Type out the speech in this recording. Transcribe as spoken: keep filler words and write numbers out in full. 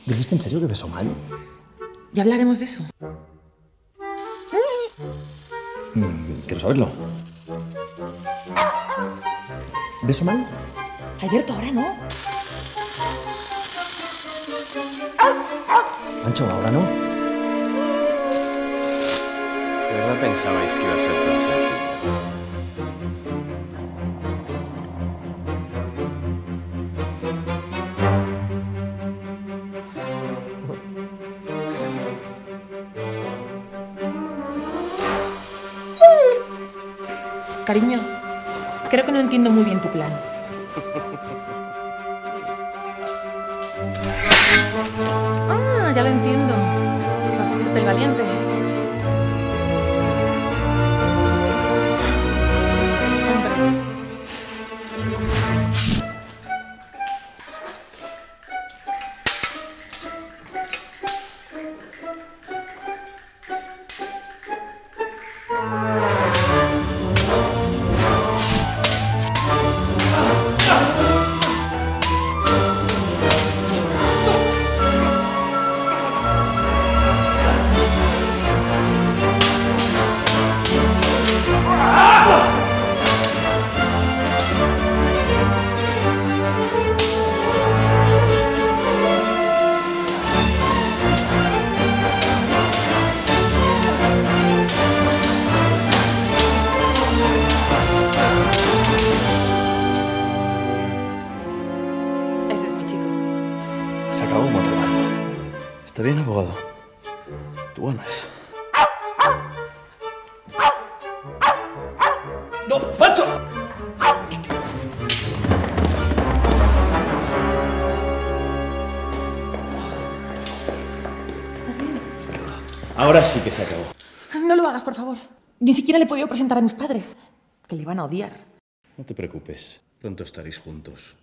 ¿Dijiste en serio que besó mal? Ya hablaremos de eso. Mm, quiero saberlo. ¿Beso mal? Alberto, ahora no. Pancho, ahora no. ¿De verdad pensabais que iba a ser tan sencillo? Cariño, creo que no entiendo muy bien tu plan. Ah, ya lo entiendo. Vas a hacerte el valiente. Hombres. Ese es mi chico. Se acabó, Montalbán. ¿Está bien, abogado? Tú ganas. ¡No, Pancho! Ahora sí que se acabó. No lo hagas, por favor. Ni siquiera le he podido presentar a mis padres, que le van a odiar. No te preocupes, pronto estaréis juntos.